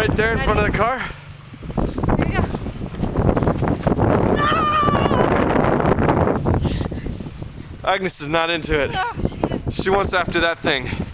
right there in front of the car. Here you go. Agnes is not into it. No. She wants after that thing.